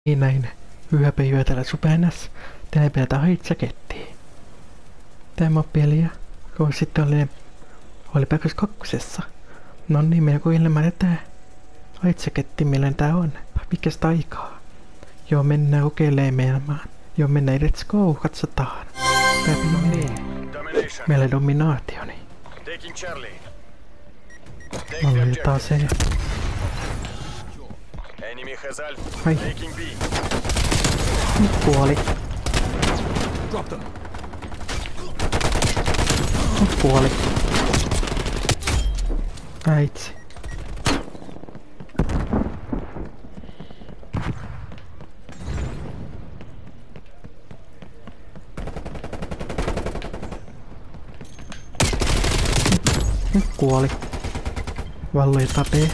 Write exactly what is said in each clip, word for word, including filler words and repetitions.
näin yöpäivää supenas tänä päivänä haitsaketti. Tämä peliä, kun sitten oli, oli päivässä kakkosessa. No niin, minä kun ilman, että haitsaketti, milloin tää on. Mikä sitä aikaa? Joo, mennään kokeilemaan. Joo, mennään, let's go, katsotaan. Tää no niin. Meillä dominaationi. Aloitetaan se. Ai. Nyt kuoli. Nyt kuoli. Äitsi. Nyt kuoli. Valloi tapee.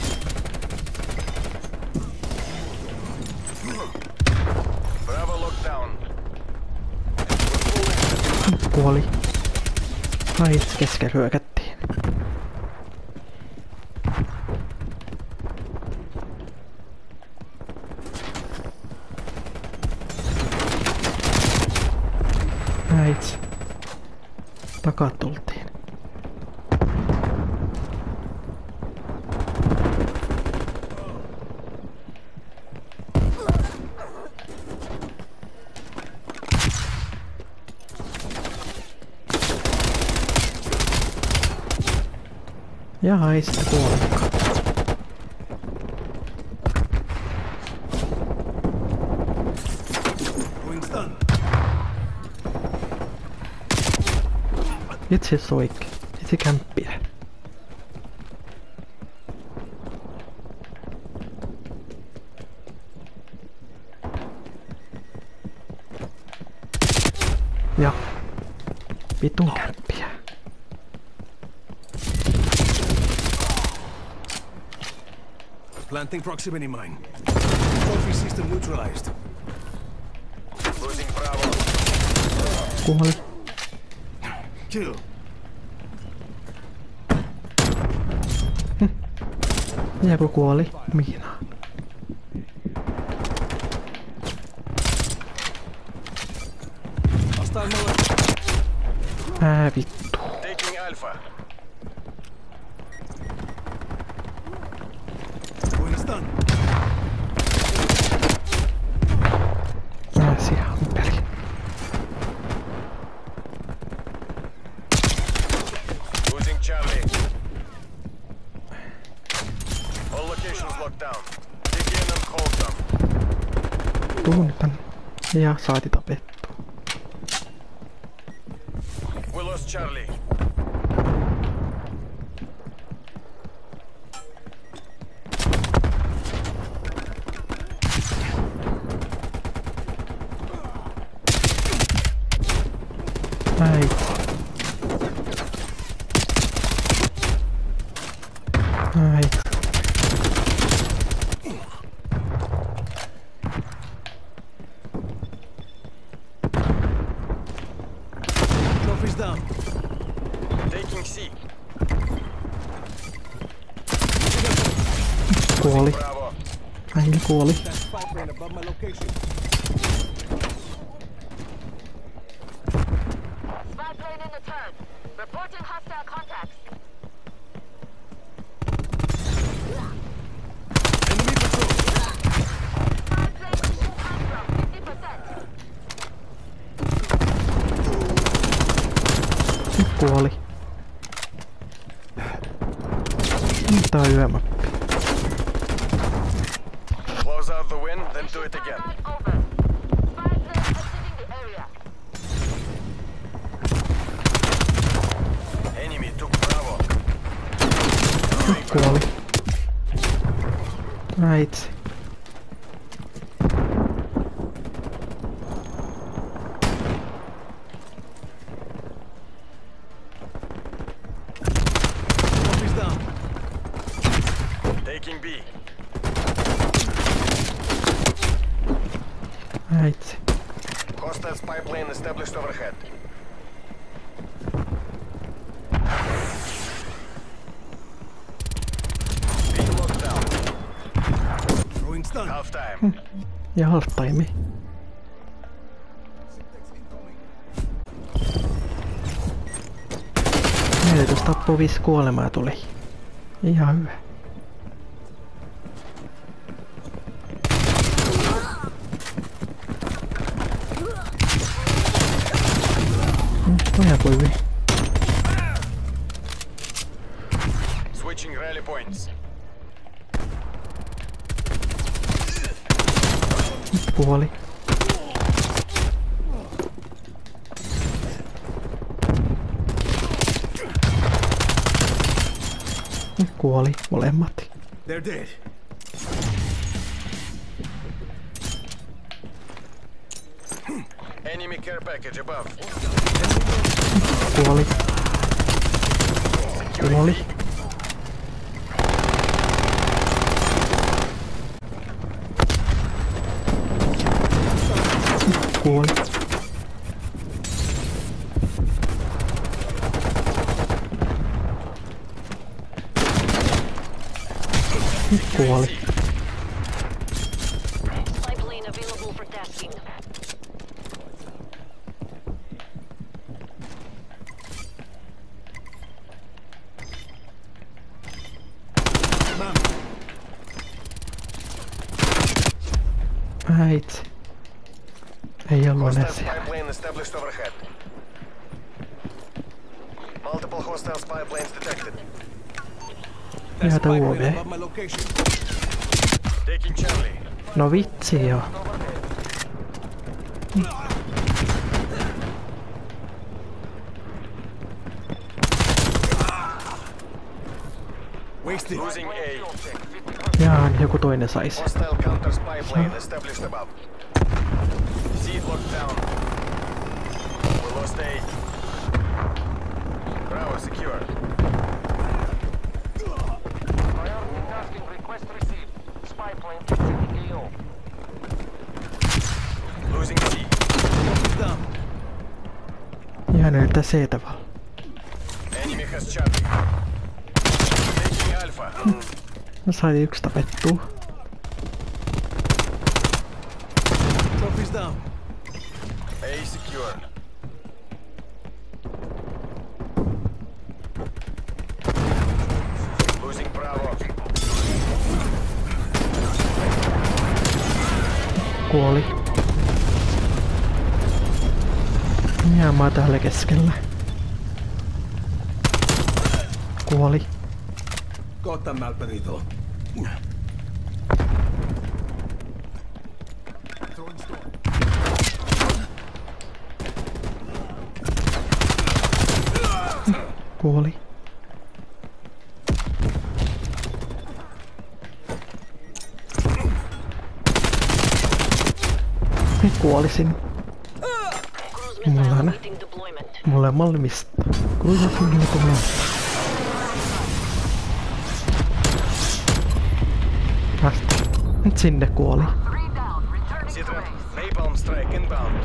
Nyt kuoli. Ai, kesken hyökättiin. Äits. Takaa tultiin. Ja haista kuolikka. Itse soikki. Itse kämppiä. Ja vitun kämppiä. Planting proximity mine. Trophy system neutralized. Losing Bravo. Kuoli. Kill. Hm. Ja kun kuoli, miinaan. Ää vittu. Taking Alpha. Pääsi ihan peli. Losing Charlie. All locations locked down. Dig in and hold them. Tunnitan. Ja saati tapettua. We lost Charlie. Ai. Ai. Trophies down. Taking C. Kuoli. Äijä kuoli. Reporting hostile contacts. Enemy patrol. Spy plane mission time drop fifty percent. Nyt kuoli. Tää on yömappi. Close out the win, then do it again. Over. Spy plane exiting the area. Enemy took Bravo. Nyt kuoli. Äitsi. Trophies down. Taking B. Äitsi. Hostile spy plane established overhead. B locked down. Throwing stun. Half time. Ja halftaimi. neljätoista tappua, viisi kuolemaa tuli. Ihan hyvä. Toja voi. Switching rally points. Puoli. Kuoli molemmat. They're dead. Enemy care package above. Kuoli. Kuoli. Kuoli. Kuoli. Spy plane available for tasking. Äit. Ei ollut Hostile edes spy siellä. plane established overhead. Multiple hostile spy planes detected. Jäätä Spy U V. plane above my location. Taking Charlie. No vitsi joo. Wasted. Losing A. Jaan, joku toinen sais. Hostile counter spy plane established above. Seed locked down. We lost A. Bravo secure. Priority tasking request received. Spy plane exiting A O. Losing C. Down. Ihan näyttää C-tä vaan. Enemy has Charlie. Taking Alpha. No sai yksi tapettua. Trophies down. A secure. Losing Bravo. Kuoli. Ja mä oon täällä keskellä. Kuoli. Gotham Malperito. Kuoli. Kuolisin. Cruise Mulla missile on- awaiting deployment. Mulle molemmista. Kuitenkin niinku mä. Vasta. Nyt sinne kuoli. Three down. Returning to Citra. base. Napalm strike inbound.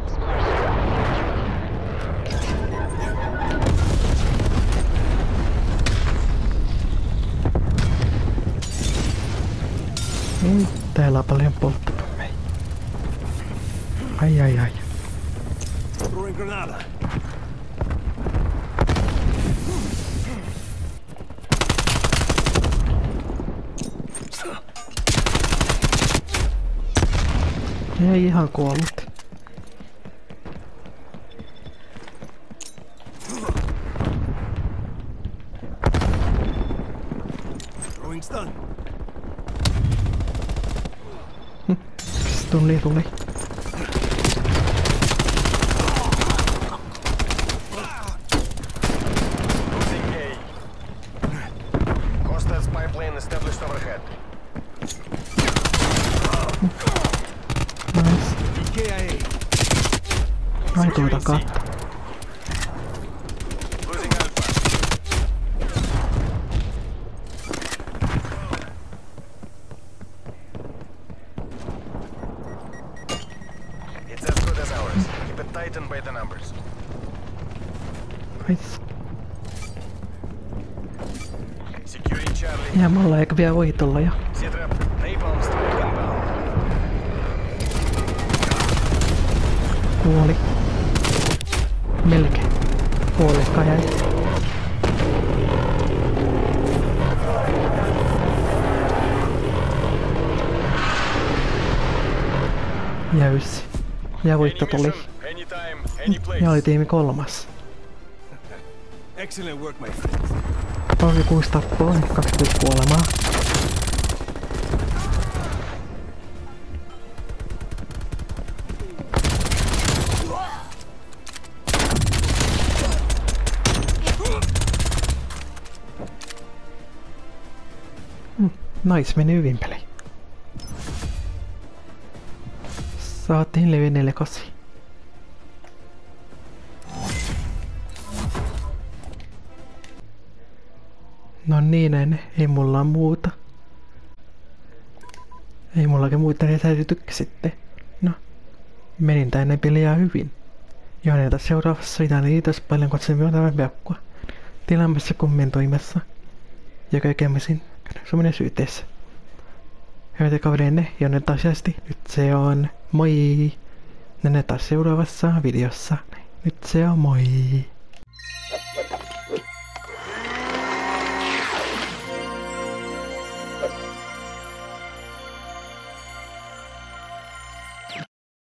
Ei, täällä on paljon polttopommeja. Ai ai ai. Throwing granada. Ei ihan kuollut. Throwing stun. Tuli tuli. Losing A. Hostile spy plane established overhead. Nice. K I A. Ai tuota katta. Losing Alpha. It's as good as ours. Keep it tight and by the numbers. Nice. Securing Charlie. Ja mulla eikä vielä voitolla jo. Citra. Napalm strike inbound. Kuoli. Melkein. Puolekka jäi. Jäyssi. Ja voitto tuli. Anytime, any place. Ja oli tiimi kolmas. Excellent work, my friends. Oli kuusi tappoa, kaksikymmentä kuolemaa. Hmm, nice, meni hyvin peli. Saatiin levi neljäkymmentäkahdeksan. No niin, en, ei mulla muuta. Ei mullakin muuta, niin täytyy tykkäsitte. No, menin tänne peliä hyvin. Ja näitä seuraavassa videossa kiitos paljon katsomaan tämän peukkua. Tilaamassa kommentoimassa. Ja kaikemmin semmonen syyteessä. Hyvät kavereenne, ja nyt asiasti. Nyt se on moi. Nähdään taas seuraavassa videossa. Nyt se on moi.